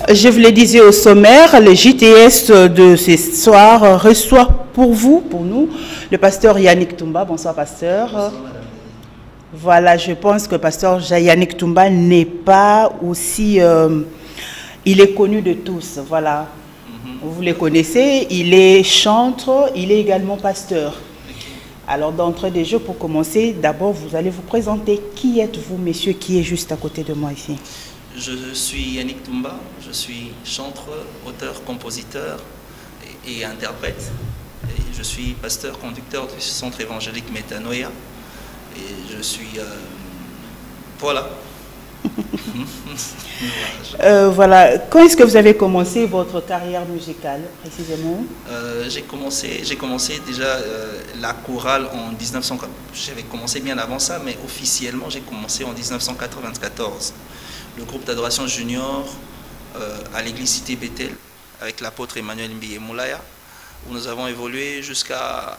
Je vous le disais au sommaire, le JTS de ce soir reçoit pour vous, pour nous, le pasteur Yannick Toumba. Bonsoir, pasteur. Bonsoir, madame. Voilà, je pense que pasteur Yannick Toumba n'est pas aussi... il est connu de tous, voilà. Vous le connaissez, il est chantre, il est également pasteur. Alors, d'entrée de jeu, pour commencer, d'abord, vous allez vous présenter. Qui êtes-vous, messieurs, qui est juste à côté de moi ici? Je suis Yannick Toumba, je suis chantre, auteur, compositeur et interprète. Et je suis pasteur conducteur du centre évangélique Métanoïa. Et je suis... voilà. Voilà. Quand est-ce que vous avez commencé votre carrière musicale, précisément? J'ai commencé déjà la chorale en 1900. J'avais commencé bien avant ça, mais officiellement, j'ai commencé en 1994. Le groupe d'adoration junior à l'église Cité Bethel, avec l'apôtre Emmanuel Mbiye Moulaya, où nous avons évolué jusqu'à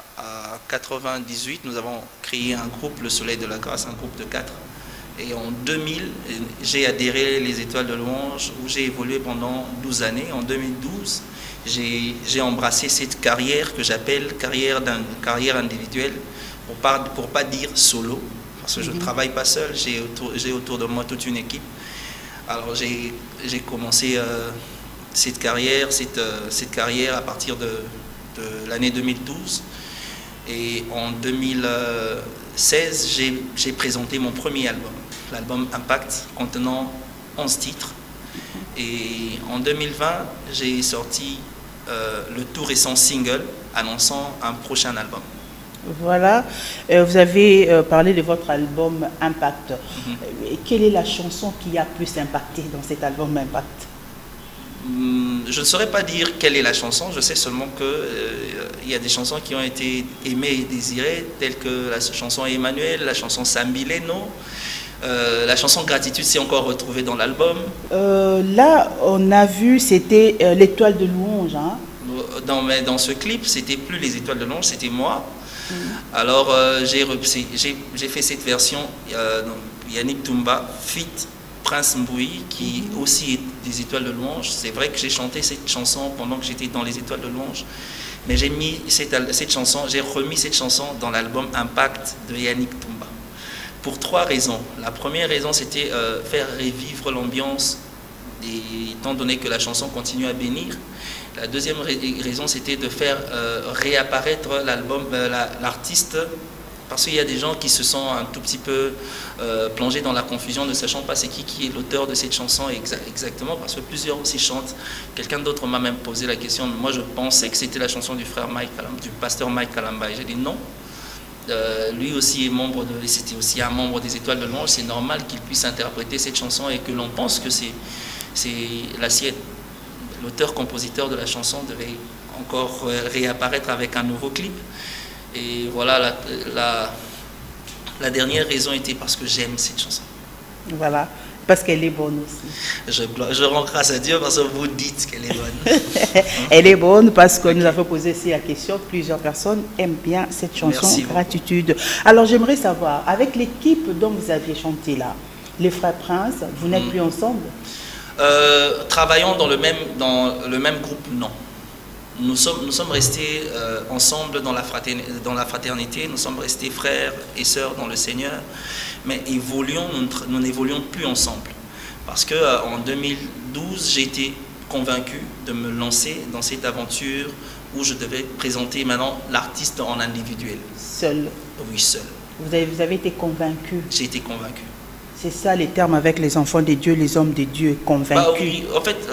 98. Nous avons créé un groupe, Le Soleil de la Grâce, un groupe de 4. Et en 2000, j'ai adhéré les Étoiles de Louange, où j'ai évolué pendant 12 années. En 2012, j'ai embrassé cette carrière que j'appelle carrière individuelle, pour pas dire solo, parce que je ne travaille pas seul, j'ai autour de moi toute une équipe. Alors j'ai commencé cette carrière à partir de l'année 2012. Et en 2016, j'ai présenté mon premier album, l'album Impact, contenant 11 titres. Et en 2020, j'ai sorti le tout récent single annonçant un prochain album. Voilà, vous avez parlé de votre album Impact. Quelle est la chanson qui a plus impacté dans cet album Impact? Je ne saurais pas dire quelle est la chanson, je sais seulement qu'il y a des chansons qui ont été aimées et désirées, telles que la chanson Emmanuel, la chanson Sambileno, la chanson Gratitude s'est encore retrouvée dans l'album. Là, on a vu, c'était l'Étoile de Louange. Hein? Dans ce clip, c'était plus les Étoiles de Louange, c'était moi. Alors j'ai fait cette version, Yannick Toumba, fit Prince Mbouyi, qui aussi est des Étoiles de Louange. C'est vrai que j'ai chanté cette chanson pendant que j'étais dans les Étoiles de Louange, mais j'ai remis cette chanson dans l'album Impact de Yannick Toumba. Pour 3 raisons. La première raison, c'était faire revivre l'ambiance, étant donné que la chanson continue à bénir. La deuxième raison, c'était de faire réapparaître l'artiste, parce qu'il y a des gens qui se sont un tout petit peu plongés dans la confusion, ne sachant pas c'est qui est l'auteur de cette chanson exactement, parce que plusieurs aussi chantent. Quelqu'un d'autre m'a même posé la question. Moi, je pensais que c'était la chanson du frère du pasteur Mike Kalamba. Et j'ai dit non. Lui aussi est c'était aussi un membre des Étoiles de Louange. C'est normal qu'il puisse interpréter cette chanson et que l'on pense que c'est la sienne. L'auteur-compositeur de la chanson devait encore réapparaître avec un nouveau clip. Et voilà, la dernière raison était parce que j'aime cette chanson. Voilà, parce qu'elle est bonne aussi. Je rends grâce à Dieu parce que vous dites qu'elle est bonne. Elle est bonne parce que nous avons posé aussi la question. Plusieurs personnes aiment bien cette chanson. Merci Gratitude. Beaucoup. Alors j'aimerais savoir, avec l'équipe dont vous aviez chanté là, les frères Prince, vous n'êtes plus ensemble? Travaillons dans le même groupe, non. Nous sommes restés ensemble dans la fraternité, nous sommes restés frères et sœurs dans le Seigneur, mais nous n'évoluons plus ensemble. Parce qu'en 2012, j'ai été convaincu de me lancer dans cette aventure où je devais présenter maintenant l'artiste en individuel. Seul? Oui, seul. Vous avez été convaincu? J'ai été convaincu. C'est ça les termes avec les enfants de Dieu, les hommes de Dieu, convaincus. Bah oui, en fait,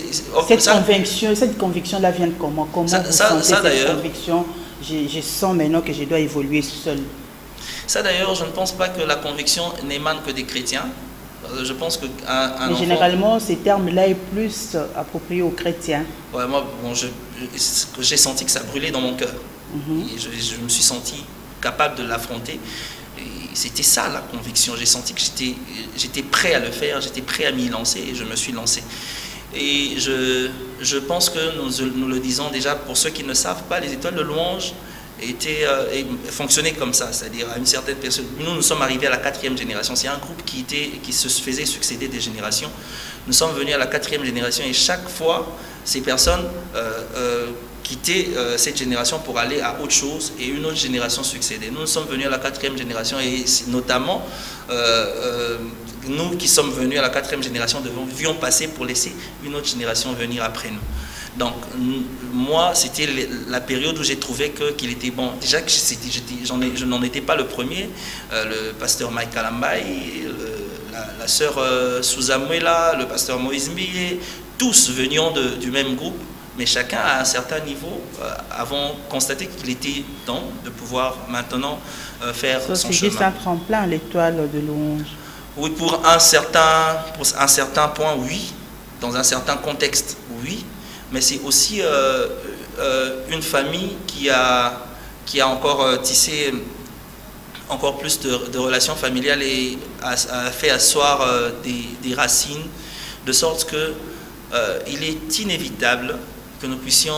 cette conviction-là vient de comment? Comment vous sentez cette conviction? Je sens maintenant que je dois évoluer seul. Ça d'ailleurs, je ne pense pas que la conviction n'émane que des chrétiens. Je pense que mais généralement, ces termes-là est plus approprié aux chrétiens. Ouais, moi, j'ai senti que ça brûlait dans mon cœur. Et je me suis senti capable de l'affronter. C'était ça la conviction, j'ai senti que j'étais prêt à le faire, j'étais prêt à m'y lancer et je me suis lancé. Et je pense que nous le disons déjà, pour ceux qui ne savent pas, les Étoiles de Louange fonctionnait comme ça, c'est-à-dire à une certaine personne. Nous sommes arrivés à la 4e génération. C'est un groupe qui se faisait succéder des générations. Nous sommes venus à la 4e génération et chaque fois, ces personnes quittaient cette génération pour aller à autre chose et une autre génération succédait. Nous sommes venus à la 4e génération et notamment, nous qui sommes venus à la 4e génération devions passer pour laisser une autre génération venir après nous. Donc, moi, c'était la période où j'ai trouvé qu'il était bon. Déjà que je n'en étais pas le premier. Le pasteur Mike Kalambaï, la sœur Suzamuela, le pasteur Moïse Mbiye, tous venions du même groupe, mais chacun à un certain niveau avons constaté qu'il était temps de pouvoir maintenant faire son chemin. C'est juste un tremplin, l'étoile de louange. Oui, pour un certain point, oui. Dans un certain contexte, oui. Mais c'est aussi une famille qui a encore tissé encore plus de relations familiales et a fait asseoir des racines, de sorte que il est inévitable que nous puissions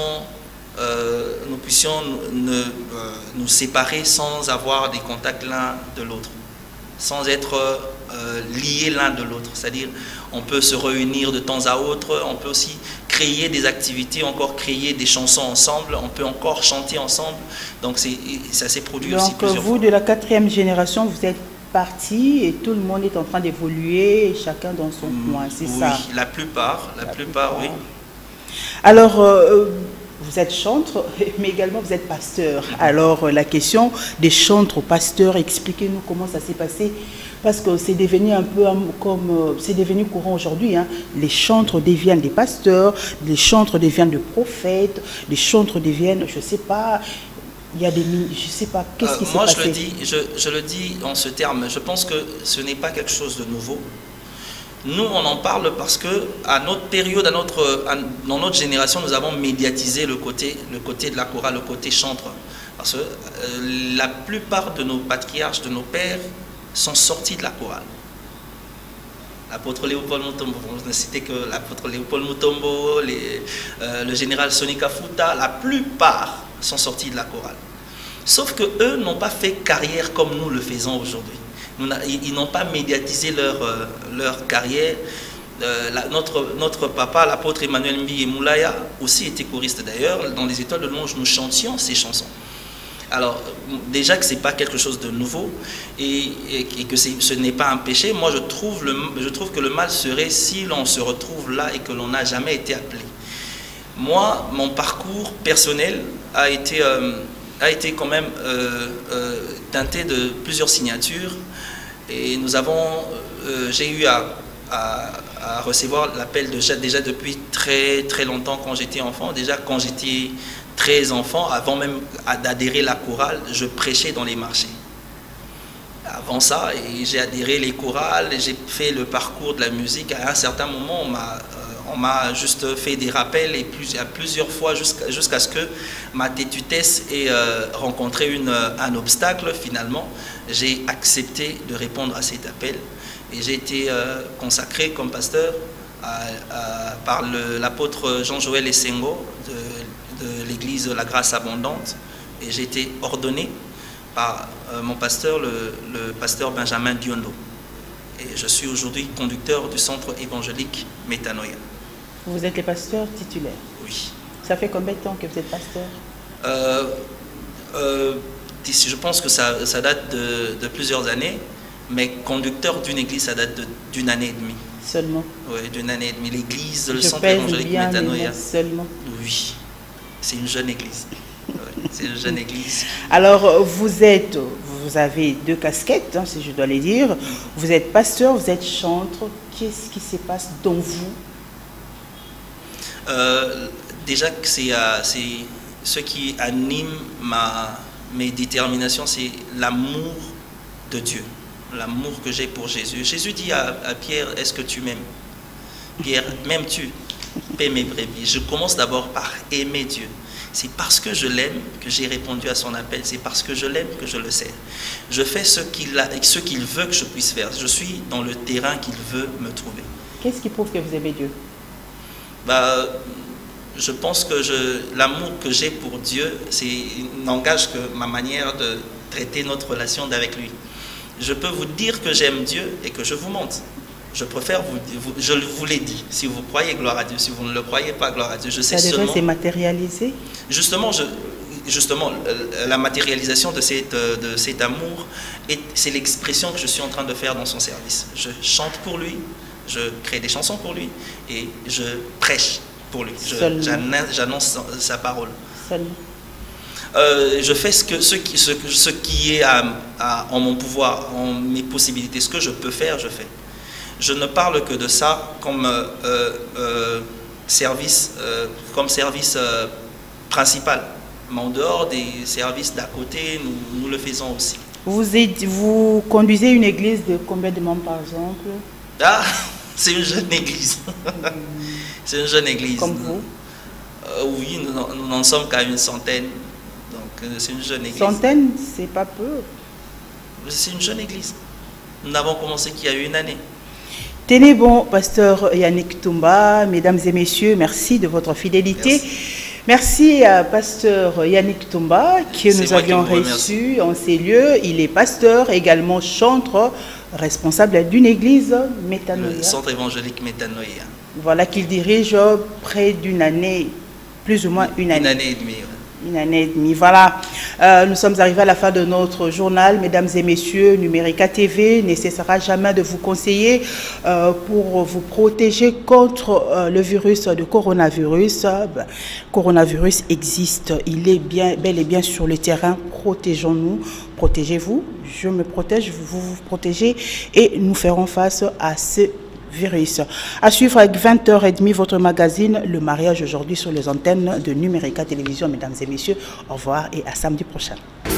nous séparer sans avoir des contacts l'un de l'autre, sans être liés l'un de l'autre. C'est-à-dire, on peut se réunir de temps à autre, on peut aussi créer des activités, encore créer des chansons ensemble, on peut encore chanter ensemble. Donc ça s'est produit aussi plusieurs fois. Donc vous, de la 4e génération, vous êtes partis et tout le monde est en train d'évoluer, chacun dans son coin, c'est ça? Oui, la plupart, oui. Alors, vous êtes chantre, mais également vous êtes pasteur. Alors, la question des chantres aux pasteurs, expliquez-nous comment ça s'est passé. Parce que c'est devenu un peu comme, c'est devenu courant aujourd'hui, hein. Les chantres deviennent des pasteurs, les chantres deviennent des prophètes, les chantres deviennent, je ne sais pas, il y a des, je sais pas, qu'est-ce qui s'est passé? Moi, je le dis en ce terme, je pense que ce n'est pas quelque chose de nouveau. Nous, on en parle parce que à notre période, dans notre génération, nous avons médiatisé le côté de la chorale, le côté chantre. Parce que la plupart de nos patriarches, de nos pères, sont sortis de la chorale. L'apôtre Léopold Mutombo, on ne citait que l'apôtre Léopold Mutombo, le général Sonny Kafuta, la plupart sont sortis de la chorale. Sauf que eux n'ont pas fait carrière comme nous le faisons aujourd'hui. Ils n'ont pas médiatisé leur carrière. Notre papa, l'apôtre Emmanuel Mbiye Moulaya, aussi était choriste d'ailleurs. Dans les étoiles de louange, nous chantions ces chansons. Alors, déjà que ce n'est pas quelque chose de nouveau et que ce n'est pas un péché, moi je trouve que le mal serait si l'on se retrouve là et que l'on n'a jamais été appelé. Moi, mon parcours personnel a été quand même teinté de plusieurs signatures et j'ai eu à recevoir l'appel déjà depuis très très longtemps quand j'étais enfant. Déjà quand j'étais très enfant, avant même d'adhérer à la chorale, je prêchais dans les marchés. Avant ça, j'ai adhéré les chorales, j'ai fait le parcours de la musique. À un certain moment, on m'a juste fait des rappels et plusieurs fois jusqu'à ce que ma tétutesse ait rencontré un obstacle. Finalement, j'ai accepté de répondre à cet appel et j'ai été consacré comme pasteur par l'apôtre Jean-Joël Essengo de l'église La Grâce Abondante et j'ai été ordonné par mon pasteur, le pasteur Benjamin Diondo. Et je suis aujourd'hui conducteur du centre évangélique Métanoïa. Vous êtes le pasteur titulaire? Oui. Ça fait combien de temps que vous êtes pasteur? Je pense que ça date de plusieurs années, mais conducteur d'une église, ça date d'une année et demie. Seulement? Oui, d'une année et demie. L'église, le centre évangélique Métanoïa. Seulement? Oui. C'est une jeune église. Ouais, c'est une jeune église. Alors, vous avez deux casquettes, hein, si je dois les dire. Vous êtes pasteur, vous êtes chantre. Qu'est-ce qui se passe dans vous? Déjà, c'est ce qui anime mes déterminations, c'est l'amour de Dieu. L'amour que j'ai pour Jésus. Jésus dit à Pierre, est-ce que tu m'aimes? Pierre, m'aimes-tu? Paie mes brebis. Je commence d'abord par aimer Dieu. C'est parce que je l'aime que j'ai répondu à son appel. C'est parce que je l'aime que je le sers. Je fais ce qu'il veut que je puisse faire. Je suis dans le terrain qu'il veut me trouver. Qu'est-ce qui prouve que vous aimez Dieu? je pense que l'amour que j'ai pour Dieu, n'engage que ma manière de traiter notre relation avec lui. Je peux vous dire que j'aime Dieu et que je vous montre. Je préfère je vous l'ai dit. Si vous croyez, gloire à Dieu. Si vous ne le croyez pas, gloire à Dieu. Je sais ça seulement. déjà s'est matérialisé. Justement, la matérialisation de cet amour, c'est l'expression que je suis en train de faire dans son service. Je chante pour lui, je crée des chansons pour lui et je prêche pour lui. J'annonce sa parole. Seulement. Je fais ce qui est en mon pouvoir, en mes possibilités. Ce que je peux faire, je fais. Je ne parle que de ça comme service principal. Mais en dehors des services d'à côté, nous le faisons aussi. Vous conduisez une église de combien de membres par exemple? Ah, c'est une jeune église. C'est une jeune église. Comme vous? Oui, nous n'en sommes qu'à une centaine. Donc c'est une jeune église. Centaine, c'est pas peu. C'est une jeune église. Nous n'avons commencé qu'il y a une année. Tenez bon, pasteur Yannick Toumba, mesdames et messieurs, merci de votre fidélité. Merci à pasteur Yannick Toumba, que nous avions reçu en ces lieux. Il est pasteur, également chantre, responsable d'une église métanoïa. Le centre évangélique métanoïa. Voilà, qu'il dirige près d'une année, plus ou moins une année. Une année et demie. Une année et demie, voilà. Nous sommes arrivés à la fin de notre journal. Mesdames et messieurs, Numérica TV ne cessera jamais de vous conseiller pour vous protéger contre le virus de coronavirus. Coronavirus existe, il est bel et bien sur le terrain. Protégeons-nous, protégez-vous, je me protège, vous vous protégez et nous ferons face à ce virus. À suivre avec 20h30 votre magazine Le Mariage aujourd'hui sur les antennes de Numérica Télévision. Mesdames et messieurs, au revoir et à samedi prochain.